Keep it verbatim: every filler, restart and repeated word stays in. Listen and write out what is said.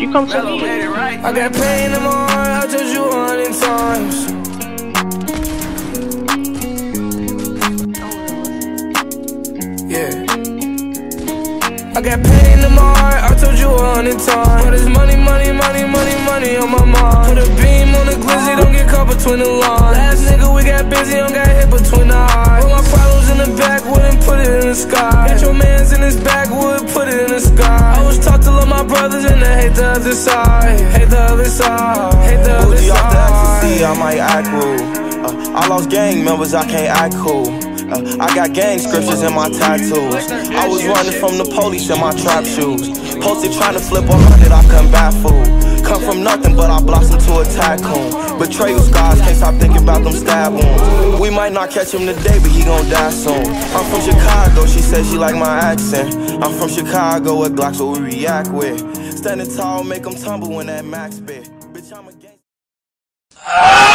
you come to me. I got pain in my heart, I told you a hundred times. Yeah. I got pain in my heart, I told you a hundred times. But it's money, money, money, money, money on my mind. Put a beam on the glizzy, don't get caught between the lines. Last nigga we got busy, don't got hit between the eyes. Put my problems in the backwood and put it in the sky. Got your mans in his backwood, put it in the sky. I was taught to love my brothers and to hate the other side. Hate the other side, hate the other side. Off the ecstasy, I might act rude. uh, I lost gang members, I can't act cool. Uh, I got gang scriptures in my tattoos. I was running from the police in my trap shoes. Posted trying to flip a hundred, I couldn't baffle. Come from nothing, but I blossomed to a tycoon. Betrayal scars, can't stop thinking about them stab wounds. We might not catch him today, but he gon' die soon. I'm from Chicago, she said she like my accent. I'm from Chicago, with Glocks what we react with. Standing tall, make them tumble when that max bit. Bitch, I'm a gang.